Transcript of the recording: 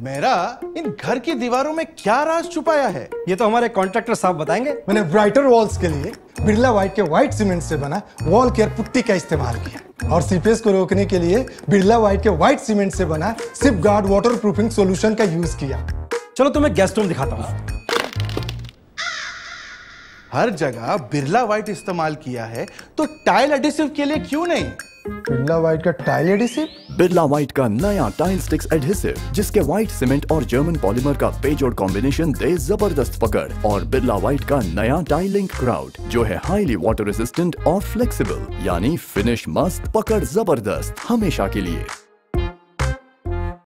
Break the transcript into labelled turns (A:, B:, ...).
A: मेरा इन घर की दीवारों में क्या राज छुपाया है?
B: ये तो हमारे कॉन्ट्रैक्टर साहब बताएंगे।
C: मैंने ब्राइटर वॉल्स के लिए बिरला व्हाइट के व्हाइट सीमेंट से बना वॉल केयर पुट्टी का इस्तेमाल किया और सीपेज को रोकने के लिए बिरला व्हाइट के व्हाइट सीमेंट से बना seep guard waterproofing solution का यूज किया।
B: चलो तुम्हें गेस्ट रूम दिखाता हूँ।
A: हर जगह बिरला व्हाइट इस्तेमाल किया है, तो टाइल एडिसिव के लिए क्यों नहीं?
C: बिरला व्हाइट का टाइल एडिसिव?
D: बिरला व्हाइट का नया टाइल स्टिक्स एडहेसिव, जिसके व्हाइट सीमेंट और जर्मन पॉलीमर का बेजोड़ कॉम्बिनेशन दे जबरदस्त पकड़। और बिरला व्हाइट का नया टाइल लिंक क्राउड, जो है हाईली वाटर रेजिस्टेंट और फ्लेक्सिबल, यानी फिनिश मस्त, पकड़ जबरदस्त, हमेशा के लिए।